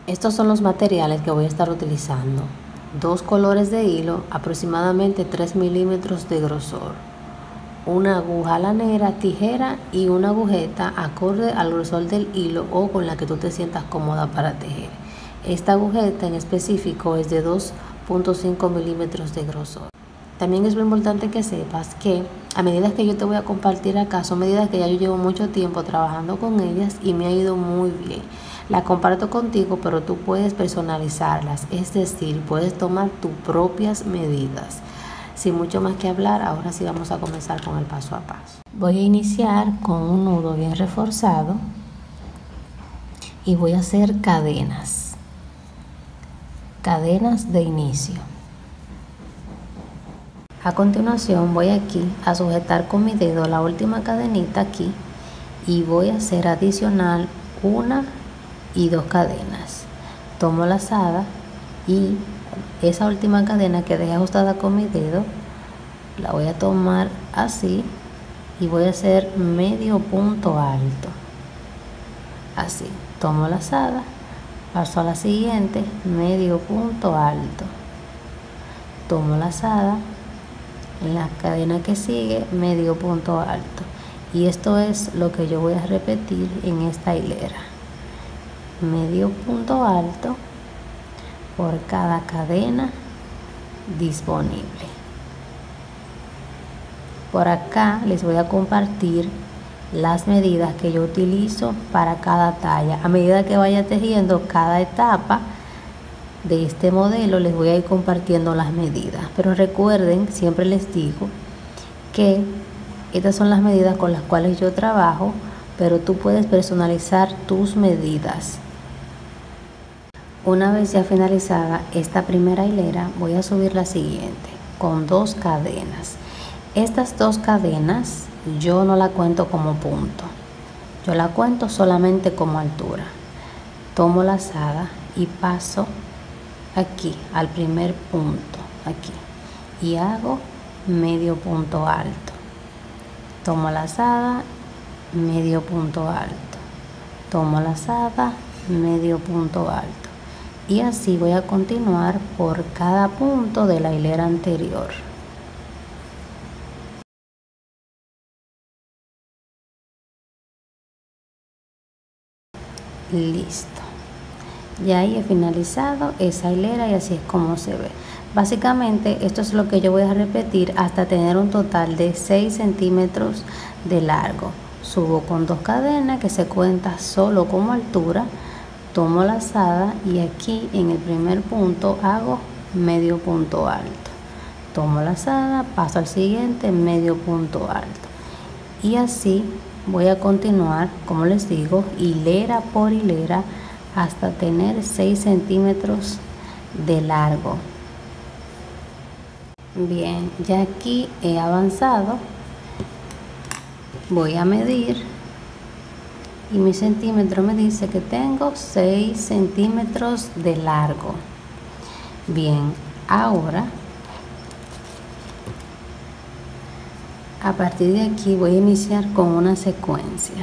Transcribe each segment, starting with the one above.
Estos son los materiales que voy a estar utilizando. 2 colores de hilo, aproximadamente 3 milímetros de grosor, una aguja lanera, tijera y una agujeta acorde al grosor del hilo o con la que tú te sientas cómoda para tejer. Esta agujeta en específico es de 2.5 milímetros de grosor. También es muy importante que sepas que a medida que yo te voy a compartir acá son medidas que ya yo llevo mucho tiempo trabajando con ellas y me ha ido muy bien. La comparto contigo, pero tú puedes personalizarlas, es decir, puedes tomar tus propias medidas. Sin mucho más que hablar, ahora sí vamos a comenzar con el paso a paso. Voy a iniciar con un nudo bien reforzado y voy a hacer cadenas de inicio. A continuación voy aquí a sujetar con mi dedo la última cadenita aquí y voy a hacer adicional 1 y 2 cadenas. Tomo la lazada y esa última cadena que dejé ajustada con mi dedo la voy a tomar así y voy a hacer medio punto alto. Así, tomo la lazada, paso a la siguiente, medio punto alto, tomo la lazada, en la cadena que sigue medio punto alto, y esto es lo que yo voy a repetir en esta hilera. Medio punto alto por cada cadena disponible. Por acá les voy a compartir las medidas que yo utilizo para cada talla. A medida que vaya tejiendo cada etapa de este modelo les voy a ir compartiendo las medidas, pero recuerden, siempre les digo que estas son las medidas con las cuales yo trabajo, pero tú puedes personalizar tus medidas. Una vez ya finalizada esta primera hilera, voy a subir la siguiente con 2 cadenas. Estas 2 cadenas yo no la cuento como punto, yo la cuento solamente como altura. Tomo la lazada y paso aquí al primer punto, aquí, y hago medio punto alto. Tomo la lazada, medio punto alto, tomo la lazada, medio punto alto, y así voy a continuar por cada punto de la hilera anterior. Listo. Ya ahí he finalizado esa hilera y así es como se ve. Básicamente esto es lo que yo voy a repetir hasta tener un total de 6 centímetros de largo. Subo con 2 cadenas que se cuenta solo como altura, tomo la lazada y aquí en el primer punto hago medio punto alto. Tomo la lazada, paso al siguiente, medio punto alto. Y así voy a continuar, como les digo, hilera por hilera, hasta tener 6 centímetros de largo. Bien, ya aquí he avanzado, voy a medir y mi centímetro me dice que tengo 6 centímetros de largo. Bien, ahora a partir de aquí voy a iniciar con una secuencia.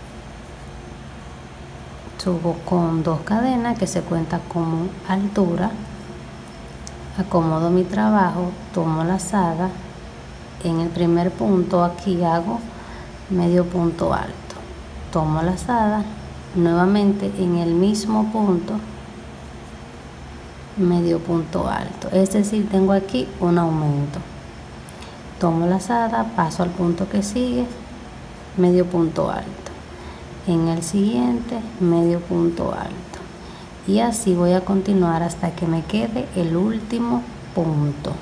Subo con 2 cadenas que se cuenta como altura, acomodo mi trabajo, tomo la lazada, en el primer punto aquí hago medio punto alto, tomo la lazada, nuevamente en el mismo punto medio punto alto, es decir, tengo aquí un aumento. Tomo la lazada, paso al punto que sigue, medio punto alto. En el siguiente, medio punto alto. Y así voy a continuar hasta que me quede el último punto.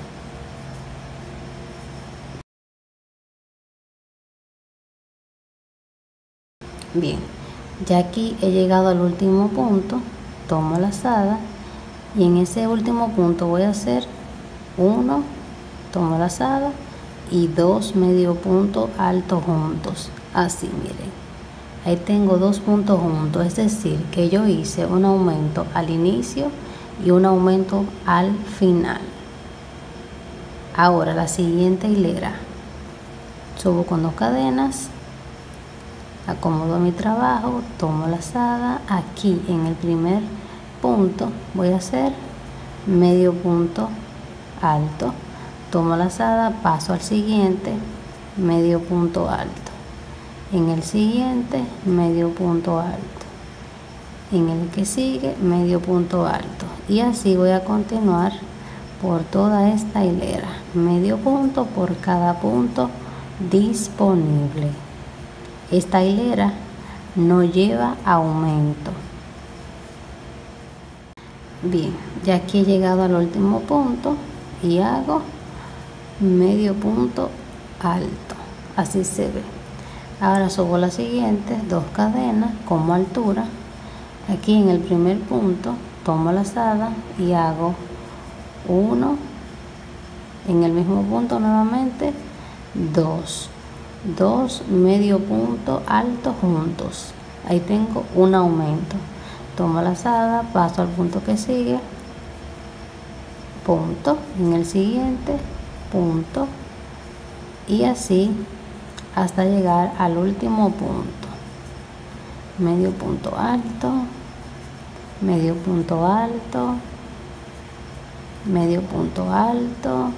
Bien, ya aquí he llegado al último punto, tomo la lazada y en ese último punto voy a hacer 1, tomo la lazada y 2 medio puntos altos juntos. Así, miren. Ahí tengo 2 puntos juntos, es decir, que yo hice un aumento al inicio y un aumento al final. Ahora la siguiente hilera, subo con 2 cadenas, acomodo mi trabajo, tomo la lazada, aquí en el primer punto voy a hacer medio punto alto, tomo lazada, paso al siguiente, medio punto alto, en el siguiente medio punto alto, en el que sigue medio punto alto, y así voy a continuar por toda esta hilera, medio punto por cada punto disponible. Esta hilera no lleva aumento. Bien, ya aquí he llegado al último punto y hago medio punto alto, así se ve. Ahora subo las siguientes 2 cadenas como altura. Aquí en el primer punto tomo lazada y hago 1, en el mismo punto nuevamente 2 medio punto alto juntos, ahí tengo un aumento, tomo lazada, paso al punto que sigue, punto, en el siguiente punto, y así hasta llegar al último punto, medio punto alto, medio punto alto, medio punto alto,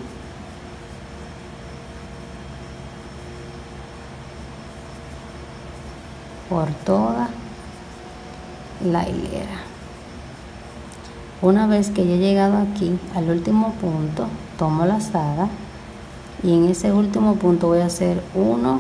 por toda la hilera. Una vez que ya he llegado aquí al último punto, tomo lazada y en ese último punto voy a hacer 1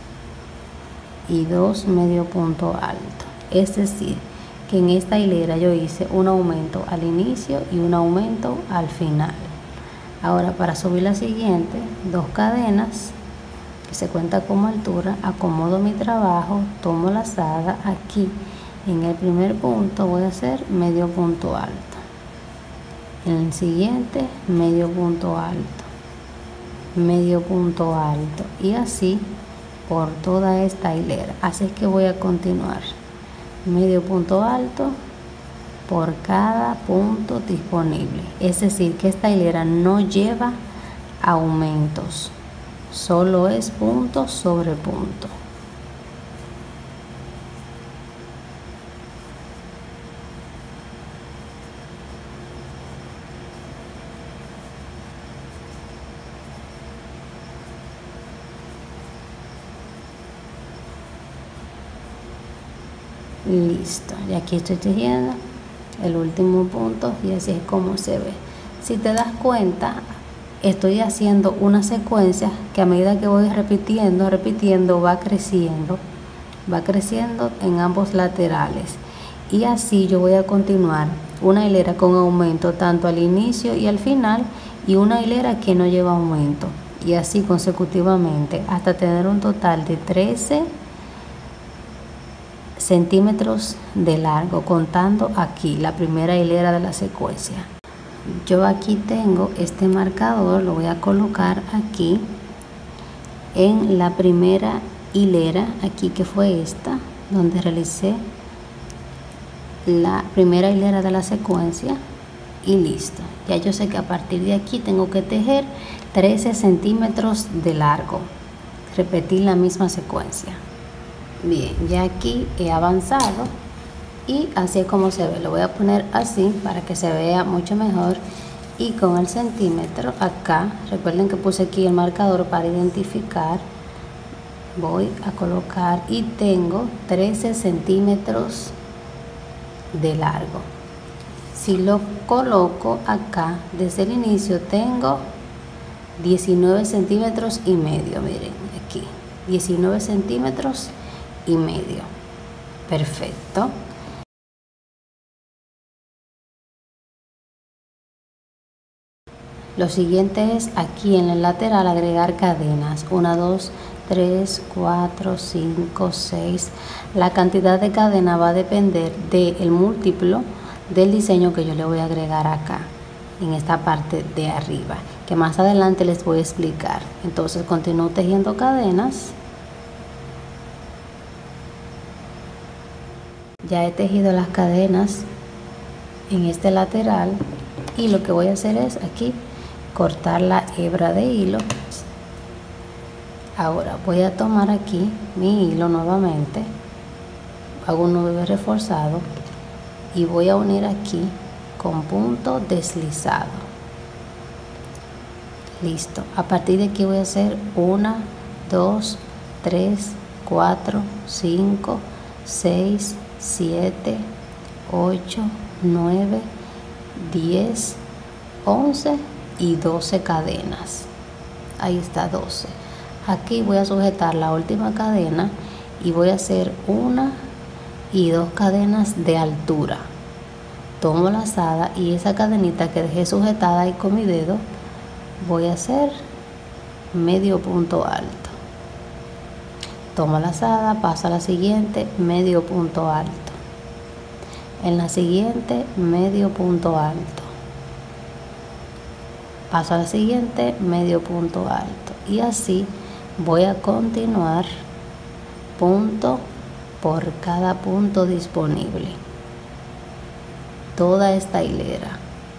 y 2 medio punto alto. Es decir, que en esta hilera yo hice un aumento al inicio y un aumento al final. Ahora, para subir la siguiente, 2 cadenas que se cuenta como altura, acomodo mi trabajo, tomo lazada, aquí en el primer punto voy a hacer medio punto alto, en el siguiente medio punto alto, medio punto alto, y así por toda esta hilera. Así es que voy a continuar medio punto alto por cada punto disponible. Es decir, que esta hilera no lleva aumentos, solo es punto sobre punto. Listo, y aquí estoy tejiendo el último punto y así es como se ve. Si te das cuenta, estoy haciendo una secuencia que a medida que voy repitiendo va creciendo en ambos laterales, y así yo voy a continuar una hilera con aumento tanto al inicio y al final, y una hilera que no lleva aumento, y así consecutivamente hasta tener un total de 13 centímetros de largo, contando aquí la primera hilera de la secuencia. Yo aquí tengo este marcador, lo voy a colocar aquí en la primera hilera, aquí que fue esta, donde realicé la primera hilera de la secuencia, y listo. Ya yo sé que a partir de aquí tengo que tejer 13 centímetros de largo, repetir la misma secuencia. Bien, ya aquí he avanzado y así es como se ve. Lo voy a poner así para que se vea mucho mejor, y con el centímetro acá, recuerden que puse aquí el marcador para identificar, voy a colocar y tengo 13 centímetros de largo. Si lo coloco acá desde el inicio, tengo 19 centímetros y medio, miren aquí, 19 centímetros y medio. Perfecto. Lo siguiente es aquí en el lateral agregar cadenas, 1, 2, 3, 4, 5, 6. La cantidad de cadena va a depender del múltiplo del diseño que yo le voy a agregar acá en esta parte de arriba, que más adelante les voy a explicar. Entonces continúo tejiendo cadenas. Ya he tejido las cadenas en este lateral, y lo que voy a hacer es aquí cortar la hebra de hilo. Ahora voy a tomar aquí mi hilo nuevamente, hago un nudo reforzado y voy a unir aquí con punto deslizado. Listo. A partir de aquí voy a hacer 1, 2, 3, 4, 5, 6, 7, 8, 9, 10, 11 y 12 cadenas. Ahí está 12. Aquí voy a sujetar la última cadena y voy a hacer 1 y 2 cadenas de altura. Tomo la lazada y esa cadenita que dejé sujetada ahí con mi dedo, voy a hacer medio punto alto. Tomo la lazada, paso a la siguiente, medio punto alto. En la siguiente, medio punto alto. Paso a la siguiente, medio punto alto. Y así voy a continuar punto por cada punto disponible. Toda esta hilera.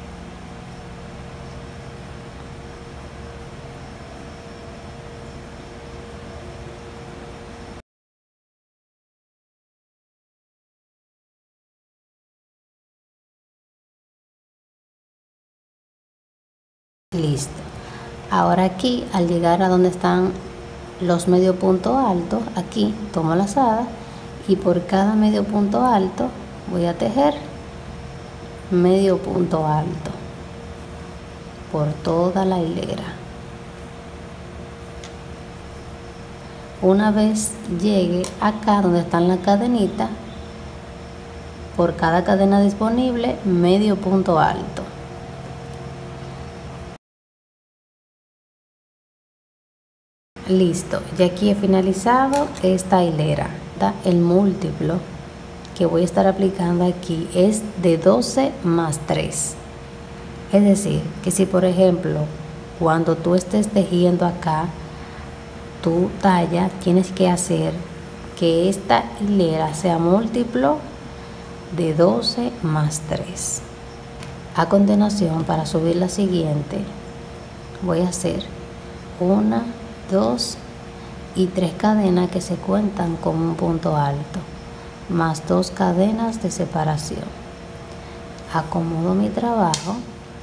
Listo. Ahora aquí, al llegar a donde están los medio puntos altos, aquí tomo la lazada y por cada medio punto alto voy a tejer medio punto alto por toda la hilera. Una vez llegue acá donde están las cadenitas, por cada cadena disponible, medio punto alto. Listo, ya aquí he finalizado esta hilera. El múltiplo que voy a estar aplicando aquí es de 12 más 3. Es decir, que si por ejemplo, cuando tú estés tejiendo acá, tu talla, tienes que hacer que esta hilera sea múltiplo de 12 más 3. A continuación, para subir la siguiente, voy a hacer 1, 2 y 3 cadenas que se cuentan como un punto alto, más 2 cadenas de separación. Acomodo mi trabajo,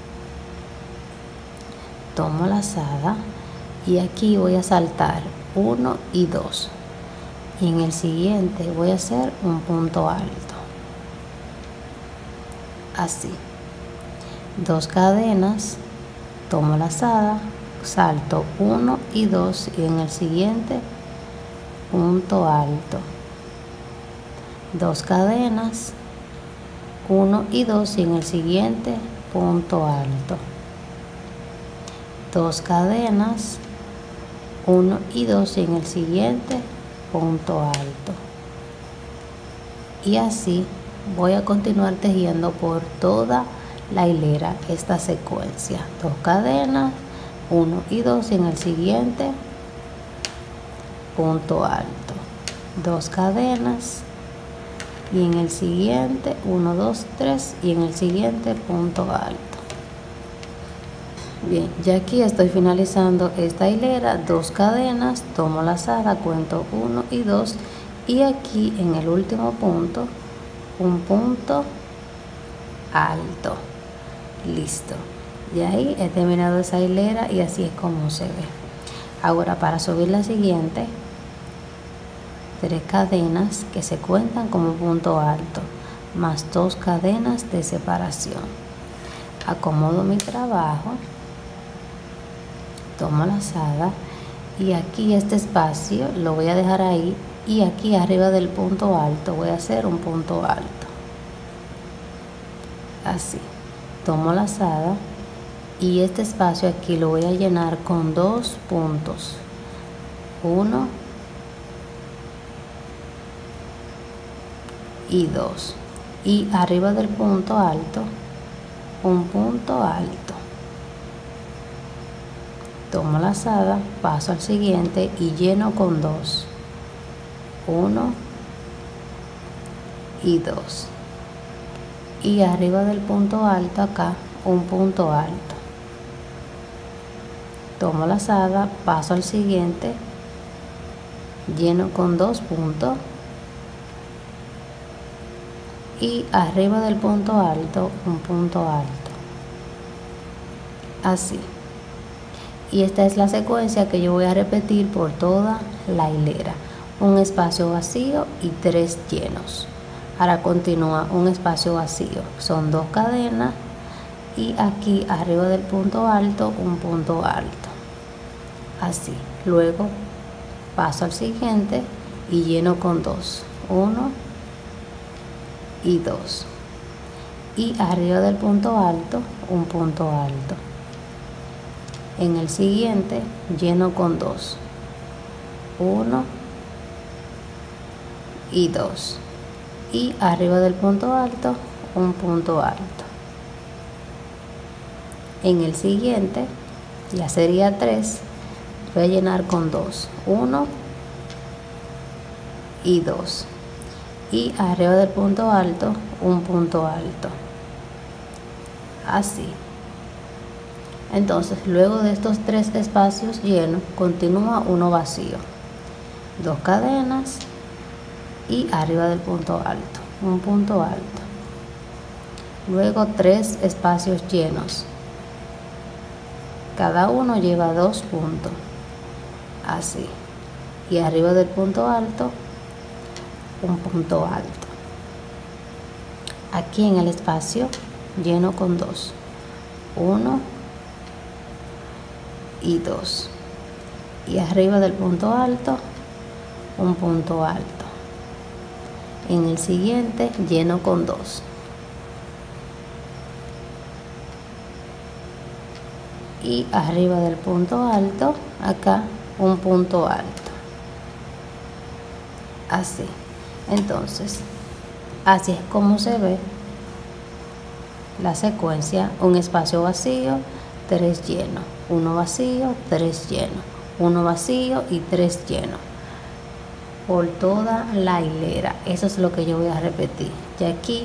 tomo la lazada y aquí voy a saltar 1 y 2 y en el siguiente voy a hacer un punto alto, así, 2 cadenas, tomo la lazada, salto 1 y 2 y en el siguiente punto alto, 2 cadenas, 1 y 2 y en el siguiente punto alto, 2 cadenas, 1 y 2 y en el siguiente punto alto. Y así voy a continuar tejiendo por toda la hilera esta secuencia, 2 cadenas, 1 y 2 y en el siguiente punto alto, 2 cadenas y en el siguiente 1, 2, 3 y en el siguiente punto alto. Bien, ya aquí estoy finalizando esta hilera, 2 cadenas, tomo la lazada, cuento 1 y 2 y aquí en el último punto un punto alto. Listo. Y ahí he terminado esa hilera y así es como se ve. Ahora para subir la siguiente, 3 cadenas que se cuentan como punto alto, más 2 cadenas de separación. Acomodo mi trabajo, tomo la lazada y aquí este espacio lo voy a dejar ahí y aquí arriba del punto alto voy a hacer un punto alto. Así. Tomo la lazada y este espacio aquí lo voy a llenar con 2 puntos, 1 y 2 y arriba del punto alto un punto alto. Tomo la lazada, paso al siguiente y lleno con 2, 1 y 2 y arriba del punto alto acá un punto alto. Tomo la lazada, paso al siguiente, lleno con 2 puntos y arriba del punto alto un punto alto, así. Y esta es la secuencia que yo voy a repetir por toda la hilera: un espacio vacío y 3 llenos. Ahora continúa un espacio vacío, son 2 cadenas, y aquí arriba del punto alto un punto alto, así. Luego paso al siguiente y lleno con 2, 1 y 2, y arriba del punto alto un punto alto. En el siguiente lleno con 2, 1 y 2, y arriba del punto alto un punto alto. En el siguiente, ya sería 3, voy a llenar con 2, 1 y 2, y arriba del punto alto un punto alto, así. Entonces, luego de estos 3 espacios llenos, continúa uno vacío, 2 cadenas y arriba del punto alto un punto alto. Luego 3 espacios llenos, cada uno lleva 2 puntos, así, y arriba del punto alto un punto alto. Aquí en el espacio lleno con 2, 1 y 2, y arriba del punto alto un punto alto. En el siguiente lleno con 2, y arriba del punto alto acá un punto alto, así. Entonces, así es como se ve la secuencia: un espacio vacío, 3 llenos, uno vacío, 3 llenos, uno vacío y 3 llenos, por toda la hilera. Eso es lo que yo voy a repetir. Y aquí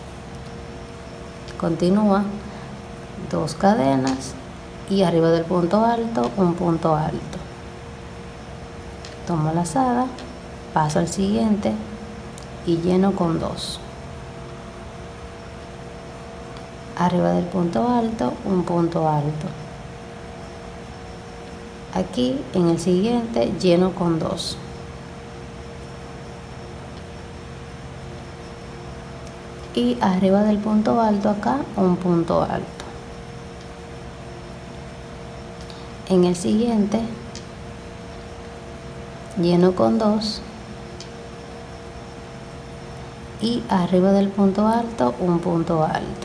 continúa 2 cadenas y arriba del punto alto un punto alto. Tomo lazada, paso al siguiente y lleno con 2. Arriba del punto alto un punto alto. Aquí en el siguiente lleno con 2. Y arriba del punto alto acá un punto alto. En el siguiente lleno con 2 y arriba del punto alto un punto alto.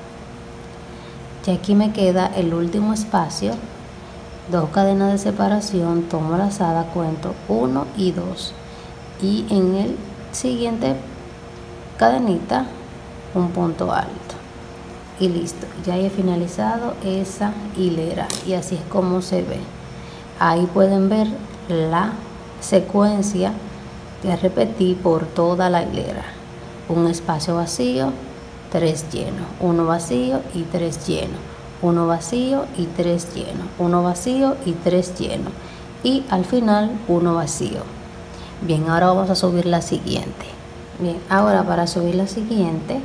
Y aquí me queda el último espacio, 2 cadenas de separación, tomo lazada, cuento 1 y 2, y en el siguiente cadenita un punto alto, y listo. Ya he finalizado esa hilera y así es como se ve. Ahí pueden ver la secuencia que repetí por toda la hilera: un espacio vacío, 3 llenos, uno vacío y 3 llenos, uno vacío y 3 llenos, uno vacío y 3 llenos, y al final uno vacío. Bien, ahora vamos a subir la siguiente. Bien, ahora para subir la siguiente,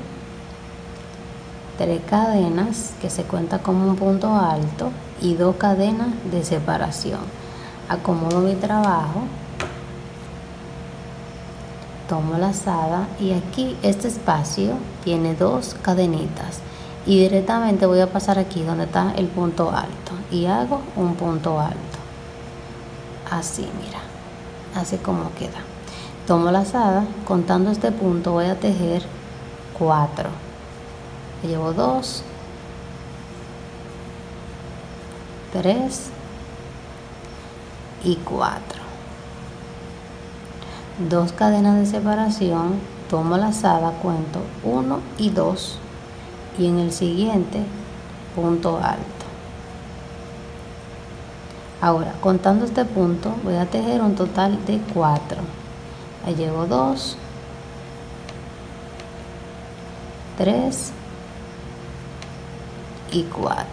3 cadenas que se cuenta como un punto alto y 2 cadenas de separación. Acomodo mi trabajo, tomo lazada, y aquí este espacio tiene 2 cadenitas, y directamente voy a pasar aquí donde está el punto alto y hago un punto alto, así, mira, así como queda. Tomo lazada, contando este punto voy a tejer 4. Llevo 2, 3 y 4. 2 cadenas de separación, tomo lazada, cuento 1 y 2, y en el siguiente punto alto. Ahora, contando este punto, voy a tejer un total de 4. Ahí llevo 2, 3 y 4,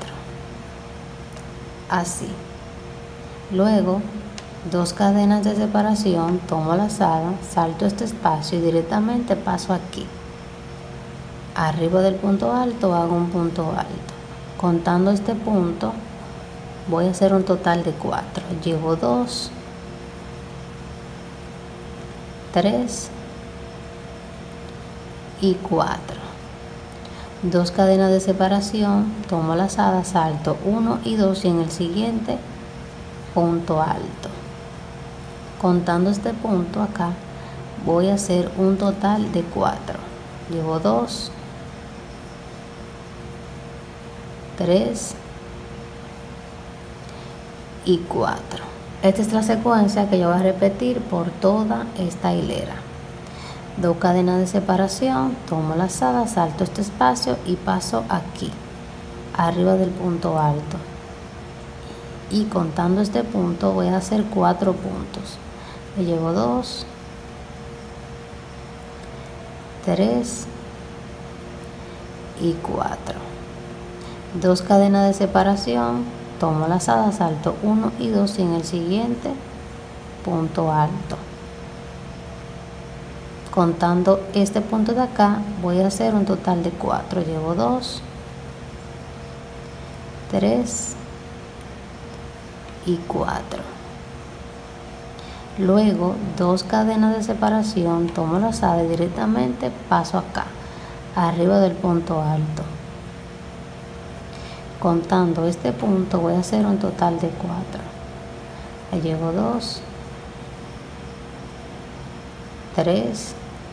así. Luego 2 cadenas de separación, tomo lazada, salto este espacio y directamente paso aquí. Arriba del punto alto hago un punto alto. Contando este punto voy a hacer un total de 4. Llevo 2, 3 y 4. 2 cadenas de separación, tomo lazada, salto 1 y 2 y en el siguiente punto alto. Contando este punto acá voy a hacer un total de 4. Llevo 2, 3 y 4. Esta es la secuencia que yo voy a repetir por toda esta hilera. 2 cadenas de separación, tomo lazada, salto este espacio y paso aquí, arriba del punto alto. Y contando este punto voy a hacer 4 puntos. Me llevo 2, 3 y 4. 2 cadenas de separación, tomo lazada, salto 1 y 2 y en el siguiente punto alto. Contando este punto de acá voy a hacer un total de 4. Llevo 2, 3 y 4. Luego 2 cadenas de separación, tomo lazada y directamente paso acá, arriba del punto alto. Contando este punto voy a hacer un total de 4. Me llevo 2, 3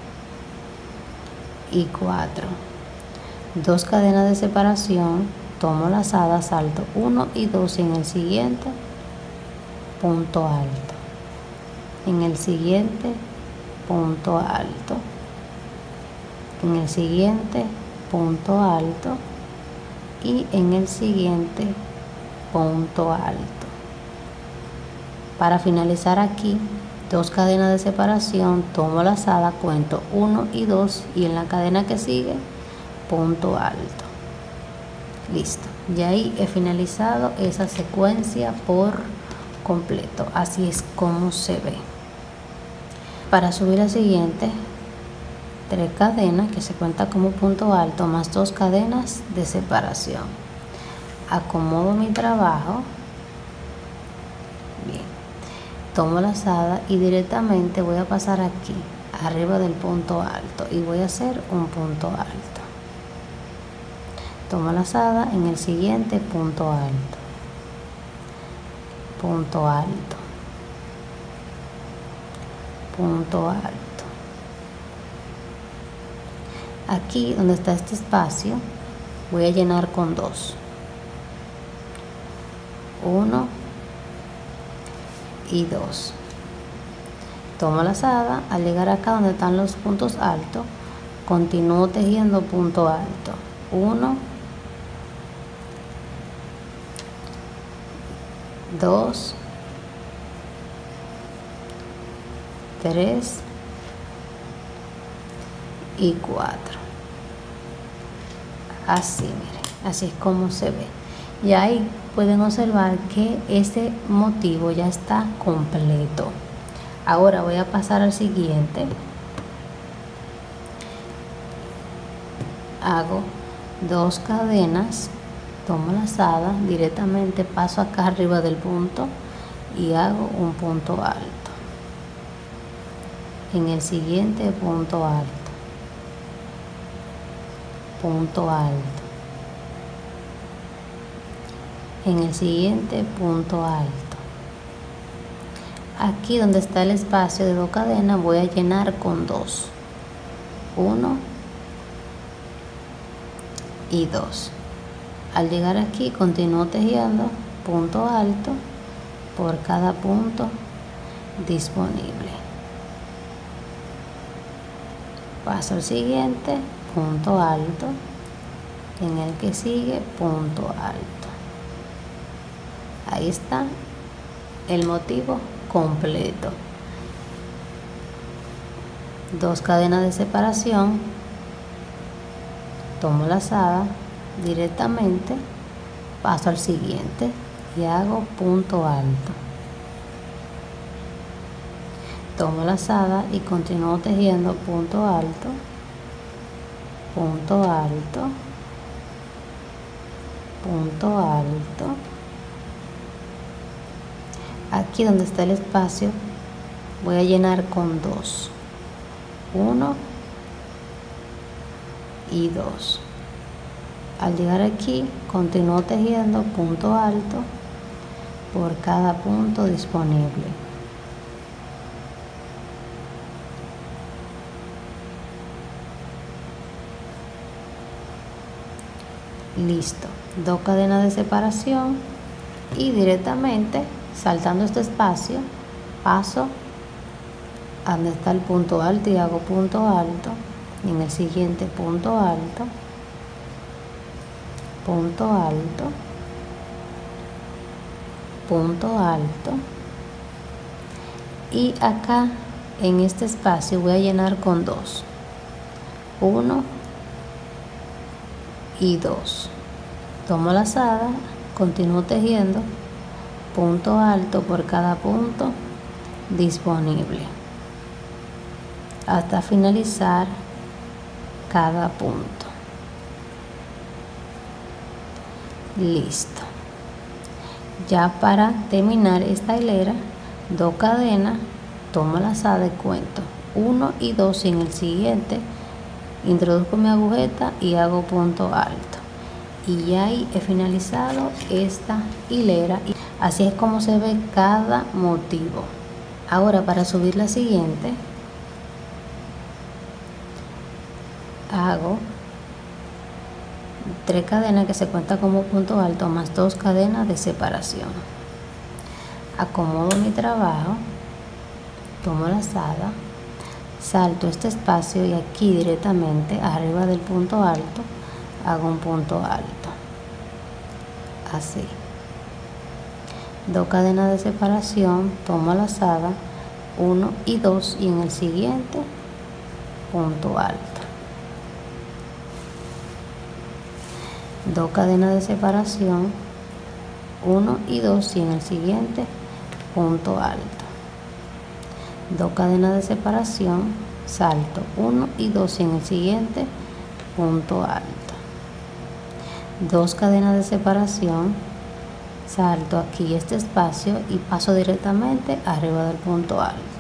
y 4. 2 cadenas de separación, tomo lazada, salto 1 y 2 y en el siguiente punto alto. En el siguiente punto alto. En el siguiente punto alto. Y en el siguiente punto alto. Para finalizar aquí, 2 cadenas de separación, tomo lazada, cuento 1 y 2 y en la cadena que sigue punto alto. Listo, y ahí he finalizado esa secuencia por completo. Así es como se ve. Para subir al siguiente, 3 cadenas que se cuenta como punto alto más 2 cadenas de separación. Acomodo mi trabajo. Bien, tomo lazada y directamente voy a pasar aquí arriba del punto alto y voy a hacer un punto alto. Tomo lazada en el siguiente punto alto, punto alto, punto alto. Aquí donde está este espacio voy a llenar con 2, 1 y 2. Tomo lazada, al llegar acá donde están los puntos altos continúo tejiendo punto alto, 1, 2, 3 y 4. Así, miren, así es como se ve. Y ahí pueden observar que este motivo ya está completo. Ahora voy a pasar al siguiente. Hago 2 cadenas, tomo lazada, directamente paso acá arriba del punto y hago un punto alto. En el siguiente punto alto, punto alto. En el siguiente punto alto. Aquí donde está el espacio de 2 cadenas voy a llenar con 2, 1 y 2. Al llegar aquí continúo tejiendo punto alto por cada punto disponible. Paso al siguiente punto alto, en el que sigue punto alto. Ahí está el motivo completo. 2 cadenas de separación, tomo lazada, directamente paso al siguiente y hago punto alto. Tomo lazada y continúo tejiendo punto alto punto alto, punto alto. Aquí donde está el espacio voy a llenar con 2, 1 y 2. Al llegar aquí continúo tejiendo punto alto por cada punto disponible. Listo, 2 cadenas de separación y directamente saltando este espacio paso a donde está el punto alto y hago punto alto, y en el siguiente punto alto, punto alto, punto alto, y acá en este espacio voy a llenar con 2, 1 y 2. Tomo lazada, continúo tejiendo punto alto por cada punto disponible hasta finalizar cada punto. Listo. Ya para terminar esta hilera, 2 cadenas, tomo lazada y cuento 1 y 2, y en el siguiente introduzco mi agujeta y hago punto alto, y ya ahí he finalizado esta hilera. Así es como se ve cada motivo. Ahora, para subir la siguiente, hago 3 cadenas que se cuenta como punto alto más 2 cadenas de separación. Acomodo mi trabajo, tomo lazada, salto este espacio y aquí directamente arriba del punto alto hago un punto alto, así. 2 cadenas de separación, tomo lazada, 1 y 2, y en el siguiente punto alto. 2 cadenas de separación, 1 y 2, y en el siguiente punto alto. 2 cadenas de separación, salto 1 y 2, y en el siguiente punto alto. 2 cadenas de separación, salto aquí este espacio y paso directamente arriba del punto alto.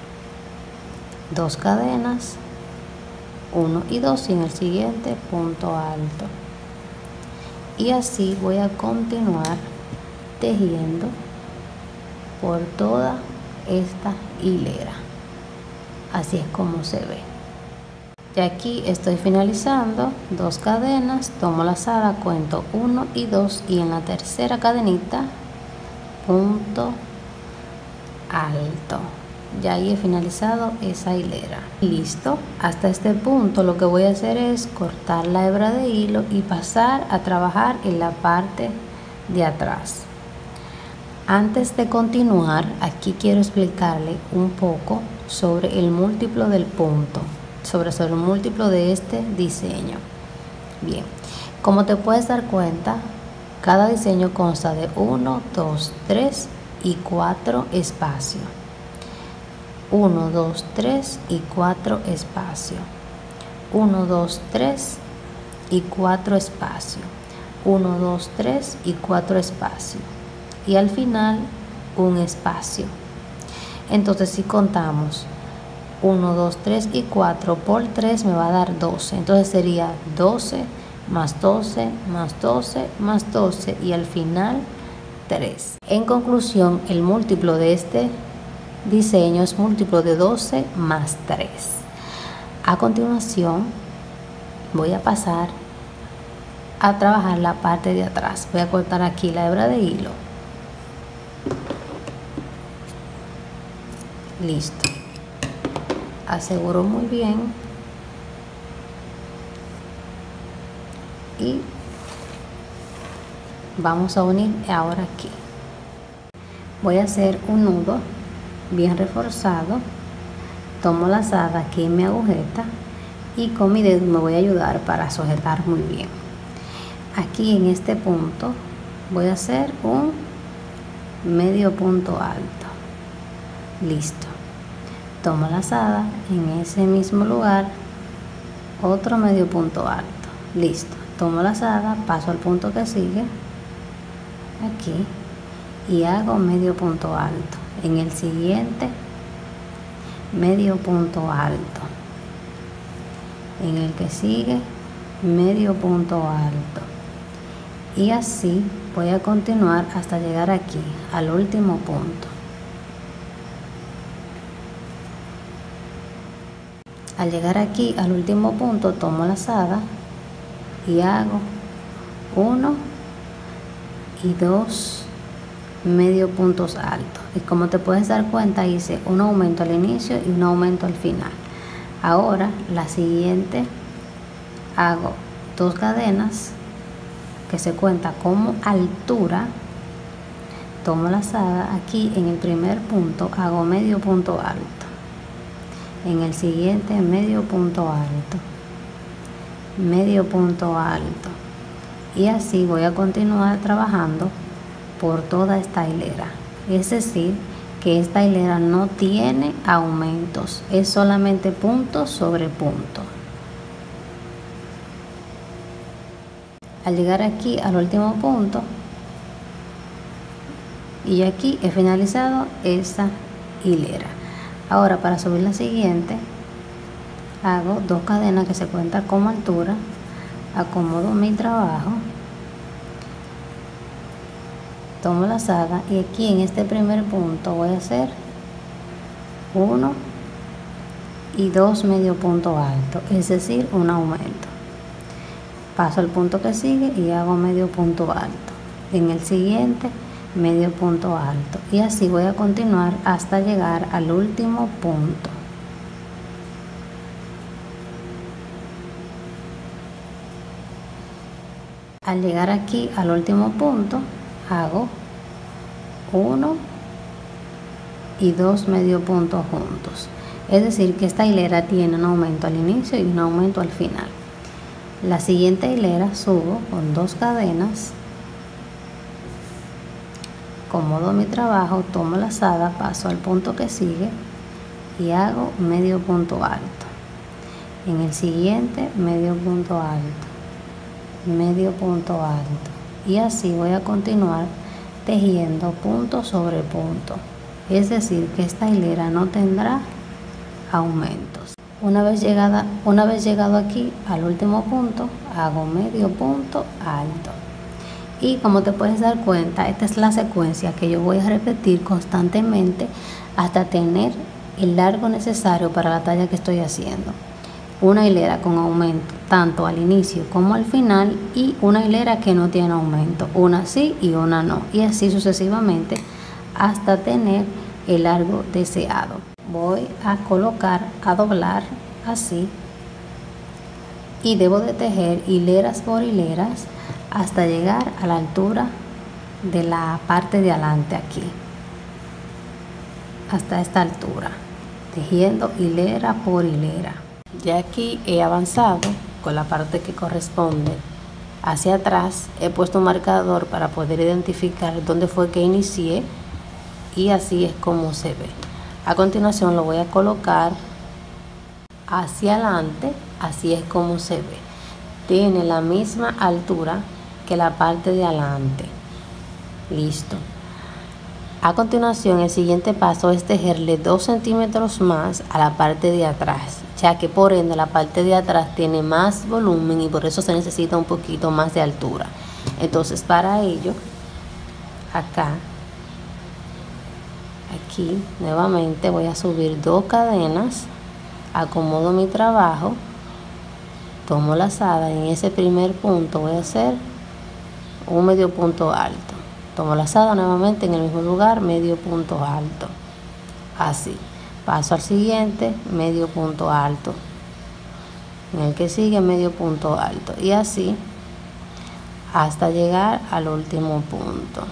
2 cadenas, 1 y 2, y en el siguiente punto alto. Y así voy a continuar tejiendo por toda esta hilera. Así es como se ve. Y aquí estoy finalizando 2 cadenas, tomo lazada, cuento 1 y 2, y en la tercera cadenita punto alto. Ya ahí he finalizado esa hilera. Listo. Hasta este punto lo que voy a hacer es cortar la hebra de hilo y pasar a trabajar en la parte de atrás. Antes de continuar, aquí quiero explicarle un poco sobre el múltiplo del punto, sobre el múltiplo de este diseño. Bien, como te puedes dar cuenta, cada diseño consta de 1, 2, 3 y 4 espacios. 1, 2, 3 y 4 espacios. 1, 2, 3 y 4 espacios. 1, 2, 3 y 4 espacios. Y al final un espacio. Entonces, si contamos 1, 2, 3 y 4 por 3 me va a dar 12. Entonces sería 12 más 12 más 12 más 12 y al final 3. En conclusión, el múltiplo de este diseño es múltiplo de 12 más 3. A continuación voy a pasar a trabajar la parte de atrás. Voy a cortar aquí la hebra de hilo. Listo. Aseguro muy bien y vamos a unir ahora aquí. Voy a hacer un nudo bien reforzado, tomo lazada aquí en mi agujeta y con mi dedo me voy a ayudar para sujetar muy bien. Aquí en este punto voy a hacer un medio punto alto. Listo. Tomo lazada en ese mismo lugar otro medio punto alto. Listo, tomo lazada, paso al punto que sigue aquí y hago medio punto alto. En el siguiente, medio punto alto. En el que sigue, medio punto alto. Y así voy a continuar hasta llegar aquí al último punto. Al llegar aquí al último punto, tomo lazada y hago 1 y 2 medio puntos altos. Y como te puedes dar cuenta, hice un aumento al inicio y un aumento al final. Ahora la siguiente, hago 2 cadenas que se cuenta como altura. Tomo lazada aquí en el primer punto, hago medio punto alto. En el siguiente, medio punto alto, medio punto alto. Y así voy a continuar trabajando por toda esta hilera. Es decir, que esta hilera no tiene aumentos, es solamente punto sobre punto. Al llegar aquí al último punto, y aquí he finalizado esta hilera. Ahora, para subir la siguiente, hago 2 cadenas que se cuentan como altura, acomodo mi trabajo, tomo lazada y aquí en este primer punto voy a hacer 1 y 2 medio punto alto, es decir, un aumento. Paso al punto que sigue y hago medio punto alto. En el siguiente, medio punto alto. Y así voy a continuar hasta llegar al último punto. Al llegar aquí al último punto, hago 1 y 2 medio puntos juntos. Es decir, que esta hilera tiene un aumento al inicio y un aumento al final. La siguiente hilera subo con 2 cadenas, acomodo mi trabajo, tomo lazada, paso al punto que sigue y hago medio punto alto. En el siguiente, medio punto alto, medio punto alto. Y así voy a continuar tejiendo punto sobre punto. Es decir, que esta hilera no tendrá aumentos. Una vez llegado aquí al último punto, hago medio punto alto. Y como te puedes dar cuenta, esta es la secuencia que yo voy a repetir constantemente hasta tener el largo necesario para la talla que estoy haciendo. Una hilera con aumento tanto al inicio como al final y una hilera que no tiene aumento, una sí y una no, y así sucesivamente hasta tener el largo deseado. Voy a colocar, a doblar así y debo de tejer hileras por hileras hasta llegar a la altura de la parte de adelante aquí, hasta esta altura, tejiendo hilera por hilera. Ya aquí he avanzado con la parte que corresponde hacia atrás. He puesto un marcador para poder identificar dónde fue que inicié y así es como se ve. A continuación lo voy a colocar hacia adelante, así es como se ve. Tiene la misma altura que la parte de adelante. Listo. A continuación, el siguiente paso es tejerle 2 centímetros más a la parte de atrás, ya que por ende la parte de atrás tiene más volumen y por eso se necesita un poquito más de altura. Entonces, para ello, acá, aquí nuevamente voy a subir 2 cadenas, acomodo mi trabajo, tomo lazada y en ese primer punto voy a hacer un medio punto alto. Tomo lazada nuevamente en el mismo lugar, medio punto alto. Así. Paso al siguiente, medio punto alto. En el que sigue, medio punto alto. Y así hasta llegar al último punto.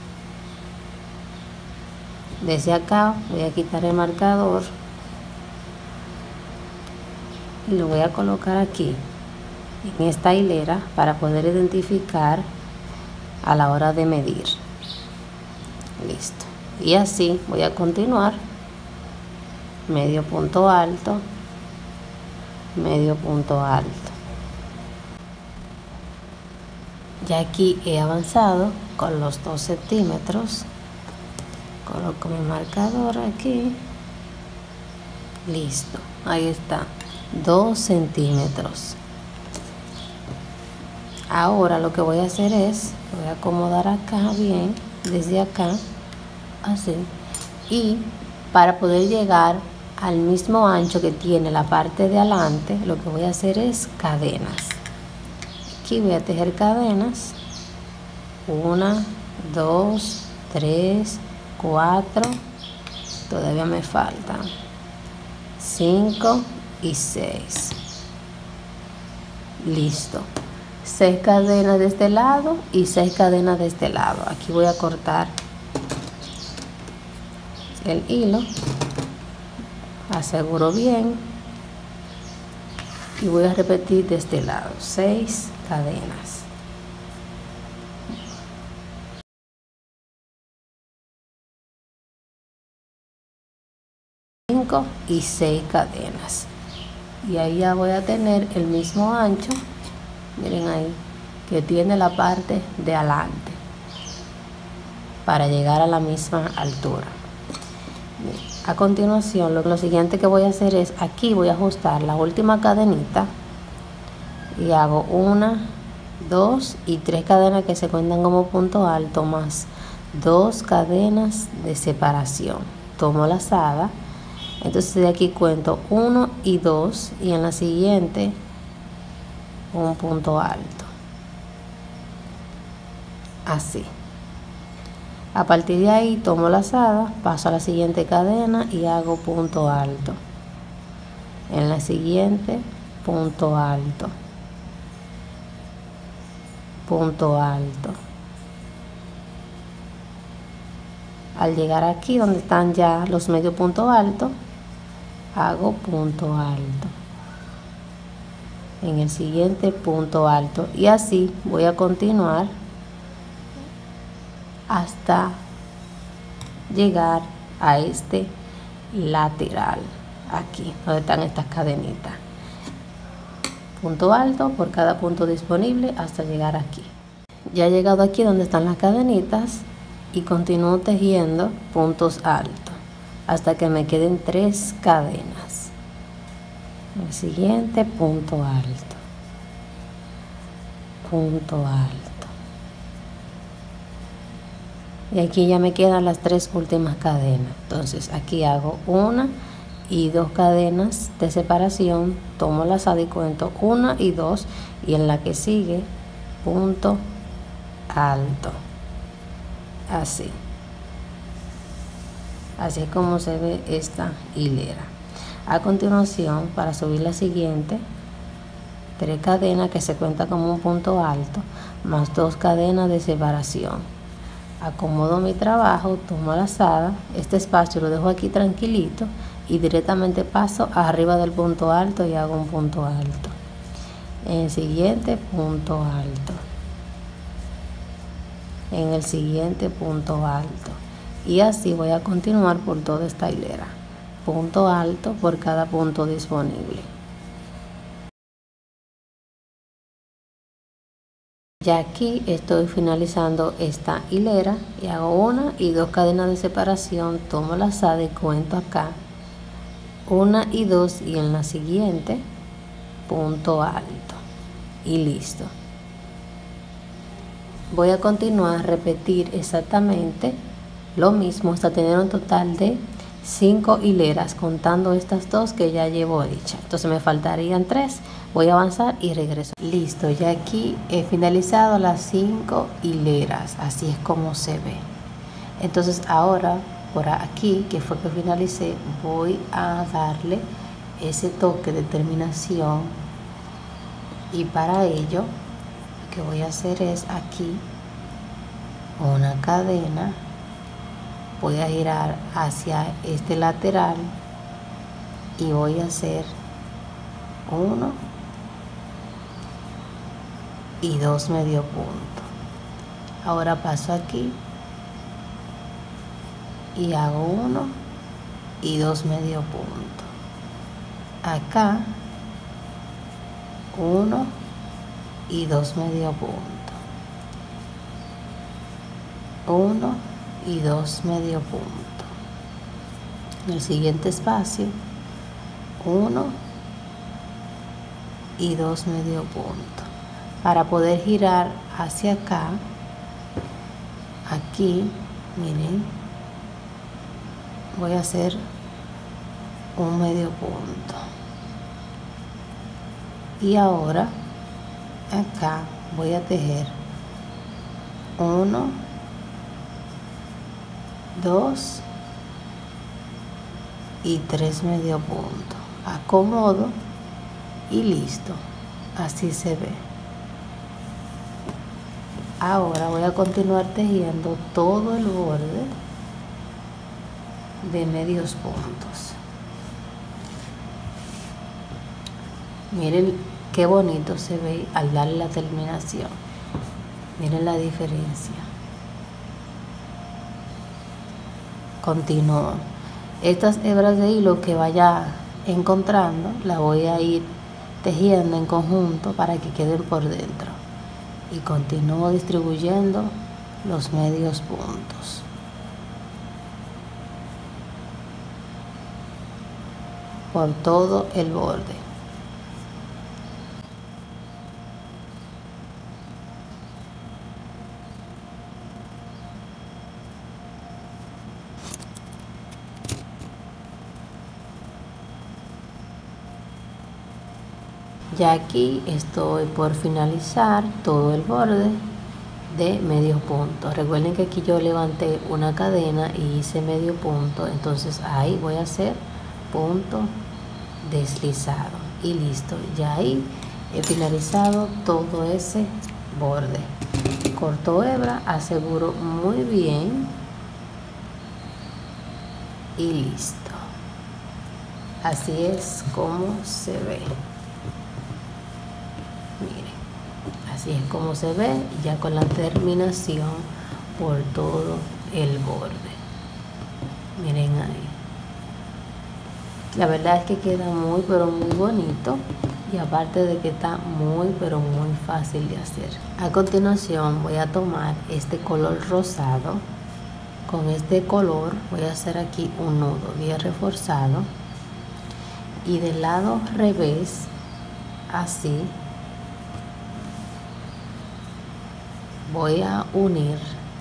Desde acá voy a quitar el marcador y lo voy a colocar aquí en esta hilera para poder identificar a la hora de medir. Listo. Y así voy a continuar, medio punto alto, medio punto alto. Ya aquí he avanzado con los 2 centímetros. Coloco mi marcador aquí. Listo, ahí está, 2 centímetros. Ahora lo que voy a hacer es, voy a acomodar acá bien, desde acá, así. Y para poder llegar al mismo ancho que tiene la parte de adelante, lo que voy a hacer es cadenas. Aquí voy a tejer cadenas. 1, 2, 3, 4. Todavía me faltan 5 y 6. Listo. 6 cadenas de este lado y 6 cadenas de este lado. Aquí voy a cortar el hilo, aseguro bien y voy a repetir de este lado 6 cadenas. Y 6 cadenas, y ahí ya voy a tener el mismo ancho, miren ahí, que tiene la parte de adelante para llegar a la misma altura. A continuación lo siguiente que voy a hacer es, aquí voy a ajustar la última cadenita y hago 1, 2 y 3 cadenas que se cuentan como punto alto, más 2 cadenas de separación. Tomo lazada. Entonces de aquí cuento 1 y 2 y en la siguiente un punto alto, así. A partir de ahí tomo lazada, paso a la siguiente cadena y hago punto alto. En la siguiente punto alto, punto alto. Al llegar aquí donde están ya los medio punto alto, hago punto alto. En el siguiente punto alto y así voy a continuar hasta llegar a este lateral, aquí donde están estas cadenitas. Punto alto por cada punto disponible hasta llegar aquí. Ya he llegado aquí donde están las cadenitas y continúo tejiendo puntos altos hasta que me queden 3 cadenas. El siguiente punto alto, punto alto, y aquí ya me quedan las 3 últimas cadenas. Entonces aquí hago 1 y 2 cadenas de separación, tomo lazada y cuento 1 y 2 y en la que sigue punto alto, así. Así es como se ve esta hilera. A continuación, para subir la siguiente, 3 cadenas que se cuenta como un punto alto, más 2 cadenas de separación. Acomodo mi trabajo, tomo lazada, este espacio lo dejo aquí tranquilito y directamente paso arriba del punto alto y hago un punto alto. En el siguiente punto alto. En el siguiente punto alto. Y así voy a continuar por toda esta hilera, punto alto por cada punto disponible. Ya aquí estoy finalizando esta hilera y hago 1 y 2 cadenas de separación, tomo lazada y cuento acá 1 y 2 y en la siguiente punto alto y listo. Voy a continuar a repetir exactamente lo mismo hasta tener un total de 5 hileras, contando estas 2 que ya llevo hechas. Entonces me faltarían 3. Voy a avanzar y regreso. Listo, ya aquí he finalizado las 5 hileras. Así es como se ve. Entonces ahora por aquí, que fue que finalicé, voy a darle ese toque de terminación. Y para ello lo que voy a hacer es aquí una cadena. Voy a girar hacia este lateral y voy a hacer 1 y 2 medio punto. Ahora paso aquí y hago 1 y 2 medio punto. Acá 1 y 2 medio punto, 1 y 2 medio punto. En el siguiente espacio 1 y 2 medio punto. Para poder girar hacia acá, aquí, miren, voy a hacer un medio punto. Y ahora acá voy a tejer 1, 2 y 3 medio punto. Acomodo y listo. Así se ve. Ahora voy a continuar tejiendo todo el borde de medios puntos. Miren qué bonito se ve al darle la terminación. Miren la diferencia. Continúo. Estas hebras de hilo que vaya encontrando las voy a ir tejiendo en conjunto para que queden por dentro. Y continúo distribuyendo los medios puntos. Por todo el borde. Ya aquí estoy por finalizar todo el borde de medio punto. Recuerden que aquí yo levanté una cadena y hice medio punto, entonces ahí voy a hacer punto deslizado y listo. Ya ahí he finalizado todo ese borde. Corto hebra, aseguro muy bien y listo. Así es como se ve. Miren, así es como se ve ya con la terminación por todo el borde. Miren ahí. La verdad es que queda muy pero muy bonito y aparte de que está muy pero muy fácil de hacer. A continuación voy a tomar este color rosado. Con este color voy a hacer aquí un nudo bien reforzado y del lado revés así voy a unir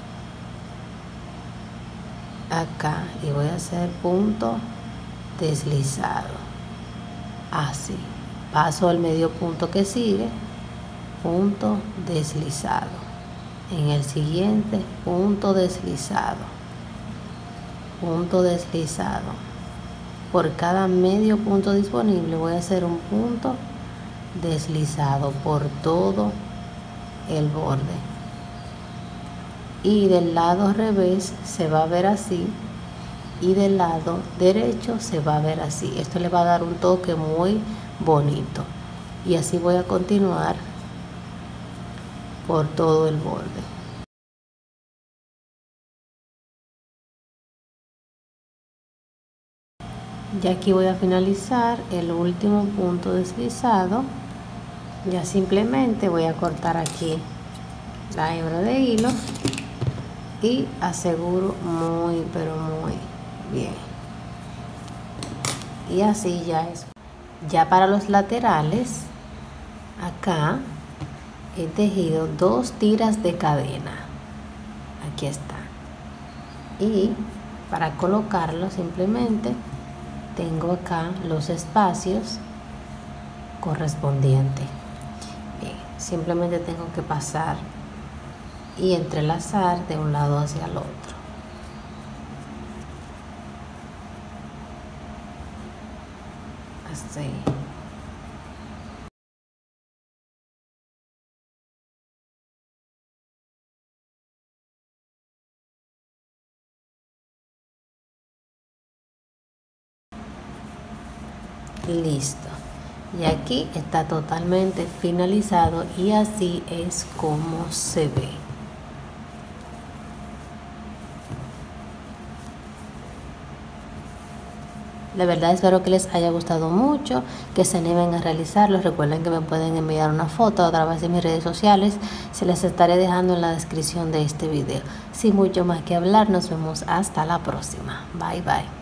acá y voy a hacer punto deslizado. Así paso al medio punto que sigue, punto deslizado. En el siguiente, punto deslizado, punto deslizado. Por cada medio punto disponible voy a hacer un punto deslizado por todo el borde. Y del lado revés se va a ver así y del lado derecho se va a ver así. Esto le va a dar un toque muy bonito y así voy a continuar por todo el borde. Ya aquí voy a finalizar el último punto deslizado. Ya simplemente voy a cortar aquí la hebra de hilo y aseguro muy pero muy bien. Y así ya es. Ya para los laterales, acá he tejido 2 tiras de cadena. Aquí está. Y para colocarlo simplemente tengo acá los espacios correspondientes. Bien, simplemente tengo que pasar y entrelazar de un lado hacia el otro. Así. Listo. Y aquí está totalmente finalizado y así es como se ve. De verdad espero que les haya gustado mucho, que se animen a realizarlo. Recuerden que me pueden enviar una foto a través de mis redes sociales, se les estaré dejando en la descripción de este video. Sin mucho más que hablar, nos vemos hasta la próxima. Bye bye.